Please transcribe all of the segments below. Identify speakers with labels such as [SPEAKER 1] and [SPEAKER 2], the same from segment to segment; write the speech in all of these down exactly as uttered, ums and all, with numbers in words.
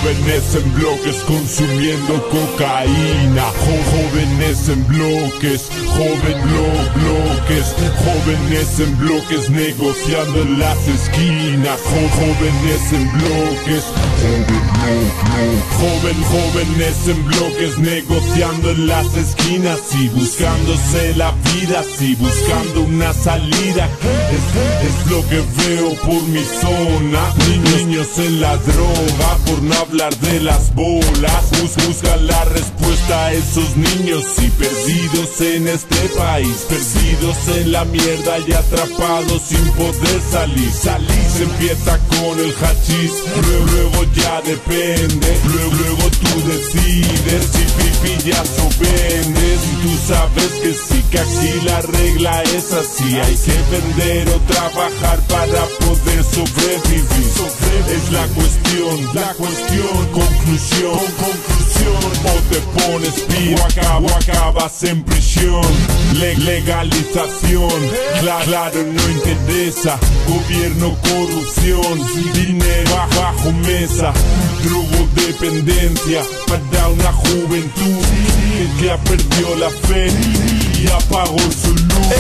[SPEAKER 1] Jóvenes en bloques consumiendo cocaína. Jo- Jóvenes en bloques, joven blo- bloques. Jóvenes en bloques negociando en las esquinas. Jo- Jóvenes en bloques, joven blo- blo- joven, jóvenes en bloques negociando en las esquinas y buscándose la vida, sí, buscando una salida. Es, es lo que veo por mi zona. Ni- Niños en la droga, por no hablar de las bolas. Bus- Buscan la respuesta a esos niños y perdidos en este país, perdidos en la mierda y atrapados sin poder salir. Salir se empieza con el hachís, luego, luego ya depende. Luego, luego tú decides si pillas o vendes. Y tú sabes que sí, que aquí la regla es así. Hay que vender o trabajar para poder sobrevivir. Es la cuestión, la cuestión, conclusión, conclusión. O te pones piro, acabo, acabas en prisión. Le- legalización, claro, claro, no interesa. Gobierno, corrupción, dinero bajo, bajo mesa. Drogodependencia para una juventud que, que ha perdido la fe y apagó su luz.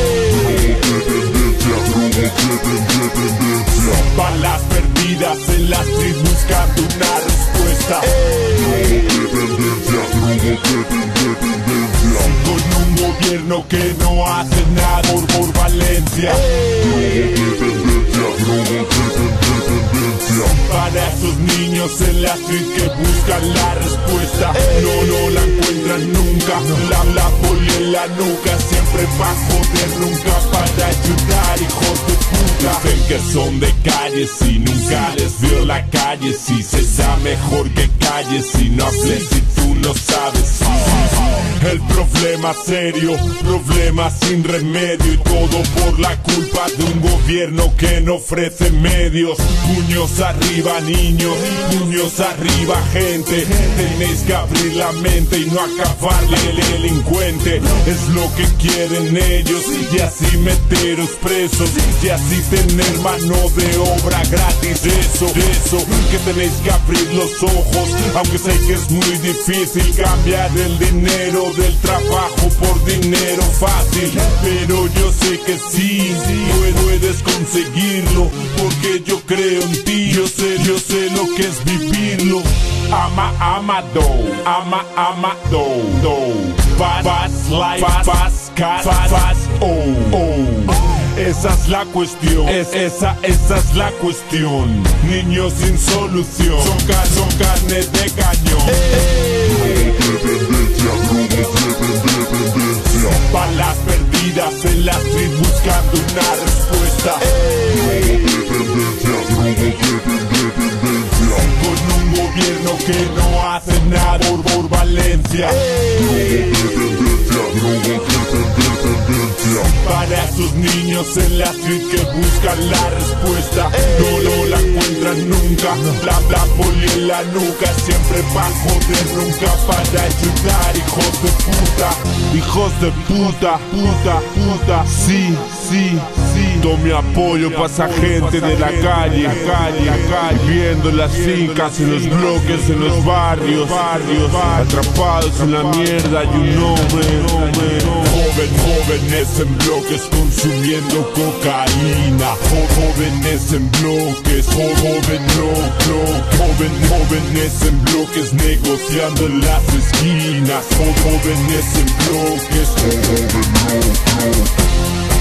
[SPEAKER 1] Balas perdidas en la street buscando una respuesta. Con un gobierno que no hace nada por, por Valencia. Para esos niños en la street que buscan la respuesta, no, no la encuentran nunca. La, la poli en la nuca, siempre pa' joder, nunca para ayudar, hijos de puta. Dicen que son de calles y nunca les veo la calle. Si se da mejor que calles, si no hables si tú no sabes. El problema serio, problema sin remedio, y todo por la culpa de un gobierno que no ofrece medios. Puños arriba niños, puños arriba gente. Tenéis que abrir la mente y no acabarle el delincuente. Es lo que quieren ellos, y así meteros presos, y así tener mano de obra gratis. Eso, eso, que tenéis que abrir los ojos, aunque sé que es muy difícil cambiar el dinero del trabajo por dinero fácil, pero yo sé que sí, puedes conseguirlo, porque yo creo en ti. Yo sé, yo sé lo que es vivirlo. Ama, ama, do, ama, ama, do, do. Fast, fast life, fast, fast, fast, fast, oh, oh. Esa es la cuestión, es, esa, esa es la cuestión. Niños sin solución, son, car son carne de cañón. Hey. Balas perdidas en la street buscando una respuesta. Hey. Con un gobierno que no hace nada por, por Valencia. Hey. Para esos niños en la street que buscan la respuesta, no, no la encuentran nunca. La, la poli en la nuca, siempre pa' joder, nunca para ayudar. Hijos de puta, hijos de puta, puta, puta. Sí, sí, sí. Todo mi apoyo pa' esa gente de la calle, calle, calle, viviendo en las fincas, en los bloques, en los barrios, barrios, atrapados en la mierda. Y un hombre, hombre, joven, jóvenes en bloques consumiendo cocaína. Jo- jóvenes en bloques, jo- joven, blo- blo- joven, jóvenes en bloques negociando en las esquinas. Jo- jóvenes en bloques, jo- joven, blo- blo-